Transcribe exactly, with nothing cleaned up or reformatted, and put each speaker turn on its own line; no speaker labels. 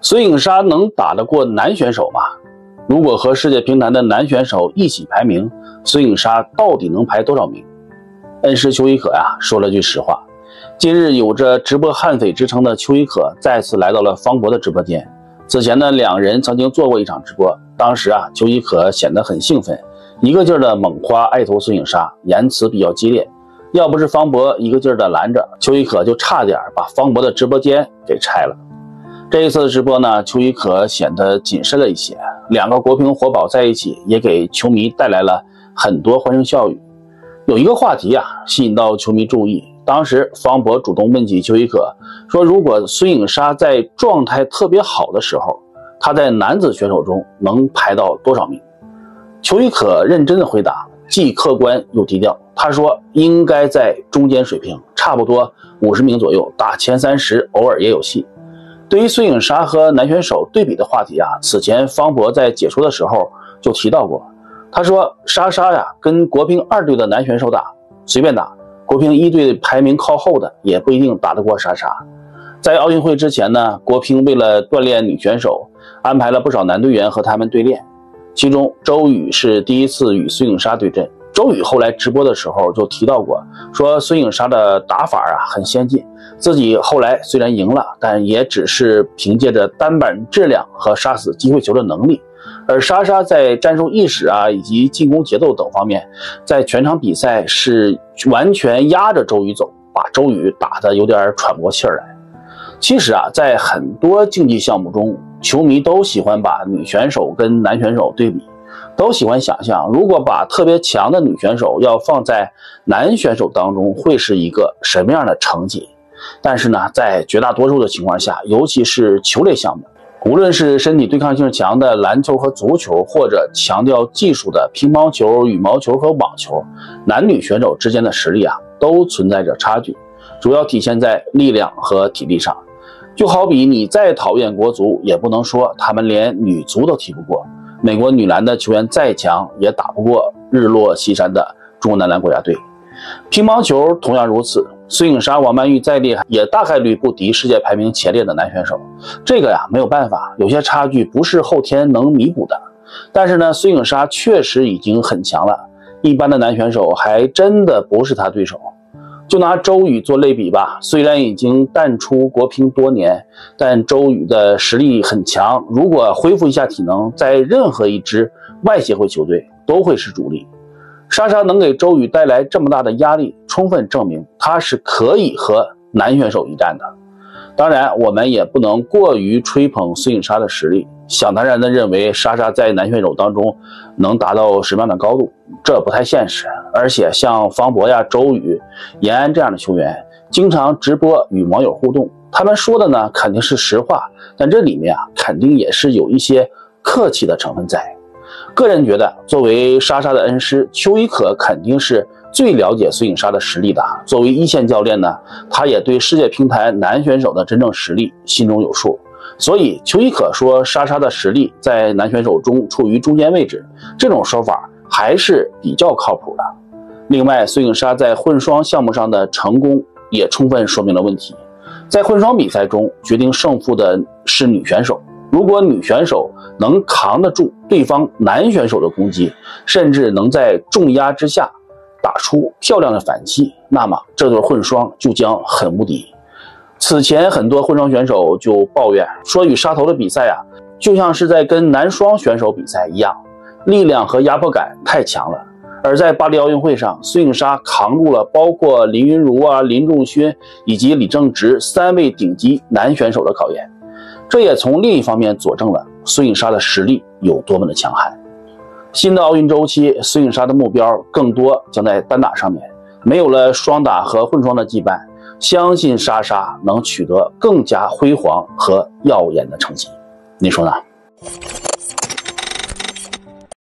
孙颖莎能打得过男选手吗？如果和世界乒坛的男选手一起排名，孙颖莎到底能排多少名？恩师邱一可呀说了句实话。近日有着直播悍匪之称的邱一可再次来到了方博的直播间。此前呢，两人曾经做过一场直播，当时啊，邱一可显得很兴奋，一个劲儿的猛夸爱头孙颖莎，言辞比较激烈。要不是方博一个劲儿的拦着，邱一可就差点把方博的直播间给拆了。这一次的直播呢，邱一可显得谨慎了一些，两个国乒活宝在一起，也给球迷带来了很多欢声笑语。有一个话题啊，吸引到球迷注意。当时方博主动问起邱一可，说如果孙颖莎在状态特别好的时候，她在男子选手中能排到多少名？邱一可认真的回答，既客观又低调。他说应该在中间水平，差不多五十名左右，打前三十偶尔也有戏。对于孙颖莎和男选手对比的话题啊，此前方博在解说的时候就提到过。他说莎莎呀跟国乒二队的男选手打，随便打，国乒一队排名靠后的也不一定打得过莎莎。在奥运会之前呢，国乒为了锻炼女选手，安排了不少男队员和他们对练，其中周雨是第一次与孙颖莎对阵。周雨后来直播的时候就提到过，说孙颖莎的打法啊很先进，自己后来虽然赢了，但也只是凭借着单板质量和杀死机会球的能力。而莎莎在战术意识啊以及进攻节奏等方面，在全场比赛是完全压着周雨走，把周雨打得有点喘不过气儿来。其实啊，在很多竞技项目中，球迷都喜欢把女选手跟男选手对比，都喜欢想象，如果把特别强的女选手要放在男选手当中，会是一个什么样的成绩？但是呢，在绝大多数的情况下，尤其是球类项目，无论是身体对抗性强的篮球和足球，或者强调技术的乒乓球、羽毛球和网球，男女选手之间的实力啊，都存在着差距，主要体现在力量和体力上。就好比你再讨厌国足，也不能说他们连女足都踢不过。美国女篮的球员再强，也打不过日落西山的中国男篮国家队。乒乓球同样如此，孙颖莎、王曼玉再厉害，也大概率不敌世界排名前列的男选手。这个呀，没有办法，有些差距不是后天能弥补的。但是呢，孙颖莎确实已经很强了，一般的男选手还真的不是她对手。就拿周雨做类比吧，虽然已经淡出国乒多年，但周雨的实力很强，如果恢复一下体能，在任何一支外协会球队都会是主力。莎莎能给周雨带来这么大的压力，充分证明她是可以和男选手一战的。当然，我们也不能过于吹捧孙颖莎的实力，想当然的认为莎莎在男选手当中能达到什么样的高度，这不太现实。而且像方博呀、周雨、延安这样的球员，经常直播与网友互动，他们说的呢肯定是实话，但这里面啊肯定也是有一些客气的成分在。个人觉得，作为莎莎的恩师，邱一可肯定是最了解孙颖莎的实力的。作为一线教练呢，他也对世界乒坛男选手的真正实力心中有数。所以邱一可说莎莎的实力在男选手中处于中间位置，这种说法还是比较靠谱的。另外，孙颖莎在混双项目上的成功也充分说明了问题。在混双比赛中，决定胜负的是女选手。如果女选手能扛得住对方男选手的攻击，甚至能在重压之下打出漂亮的反击，那么这对混双就将很无敌。此前很多混双选手就抱怨说，与杀头的比赛啊，就像是在跟男双选手比赛一样，力量和压迫感太强了。而在巴黎奥运会上，孙颖莎扛住了包括林昀儒啊、林仲勋以及李正直三位顶级男选手的考验，这也从另一方面佐证了孙颖莎的实力有多么的强悍。新的奥运周期，孙颖莎的目标更多将在单打上面，没有了双打和混双的羁绊，相信莎莎能取得更加辉煌和耀眼的成绩。你说呢？